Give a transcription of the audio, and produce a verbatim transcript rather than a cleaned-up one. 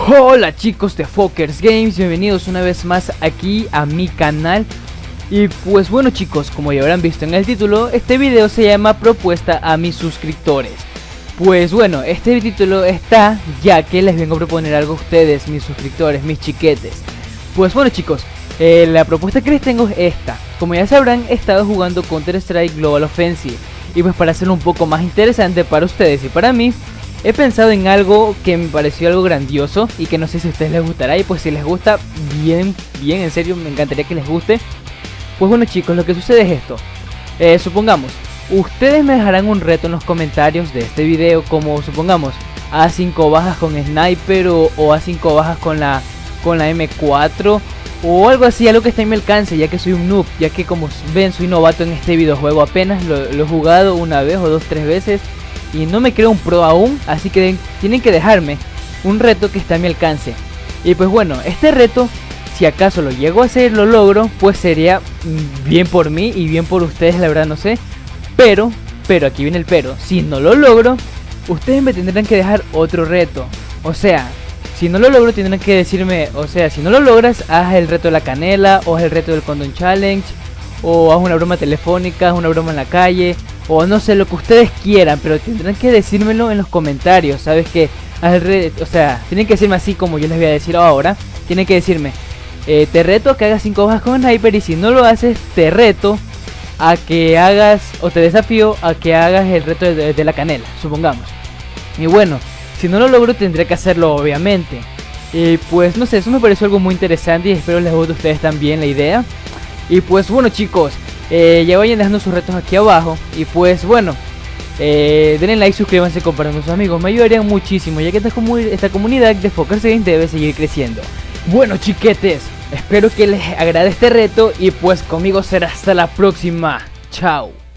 Hola chicos de Fokers Games, bienvenidos una vez más aquí a mi canal. Y pues bueno chicos, como ya habrán visto en el título, este video se llama Propuesta a mis suscriptores. Pues bueno, este título está ya que les vengo a proponer algo a ustedes, mis suscriptores, mis chiquetes. Pues bueno chicos, eh, la propuesta que les tengo es esta. Como ya sabrán, he estado jugando Counter Strike Global Offensive. Y pues para hacerlo un poco más interesante para ustedes y para mí, he pensado en algo que me pareció algo grandioso y que no sé si a ustedes les gustará. Y pues si les gusta, bien, bien, en serio, me encantaría que les guste. Pues bueno chicos, lo que sucede es esto. eh, Supongamos, ustedes me dejarán un reto en los comentarios de este video, como supongamos A cinco bajas con sniper o, o A cinco bajas con la, con la M cuatro o algo así, algo que esté en mi alcance, ya que soy un noob. Ya que como ven, soy novato en este videojuego, apenas lo, lo he jugado una vez o dos, tres veces y no me creo un pro aún, así que tienen que dejarme un reto que está a mi alcance. Y pues bueno, este reto, si acaso lo llego a hacer, lo logro, pues sería bien por mí y bien por ustedes, la verdad no sé. Pero, pero aquí viene el pero, si no lo logro, ustedes me tendrán que dejar otro reto. O sea, si no lo logro tendrán que decirme, o sea, si no lo logras, haz el reto de la canela, o haz el reto del condón challenge, o haz una broma telefónica, haz una broma en la calle, o no sé, lo que ustedes quieran, pero tendrán que decírmelo en los comentarios. ¿Sabes qué? O sea, tienen que decirme así como yo les voy a decir ahora. Tienen que decirme, eh, te reto a que hagas cinco bajas con sniper, y si no lo haces, te reto a que hagas, o te desafío a que hagas el reto de, de, de la canela, supongamos. Y bueno, si no lo logro tendré que hacerlo obviamente. Y pues no sé, eso me pareció algo muy interesante y espero les guste a ustedes también la idea. Y pues bueno chicos, eh, ya vayan dejando sus retos aquí abajo. Y pues bueno, eh, denle like, suscríbanse, compartan con sus amigos, me ayudarían muchísimo, ya que esta, comu esta comunidad de Fokers Games debe seguir creciendo. Bueno chiquetes, espero que les agrade este reto y pues conmigo será hasta la próxima. Chao.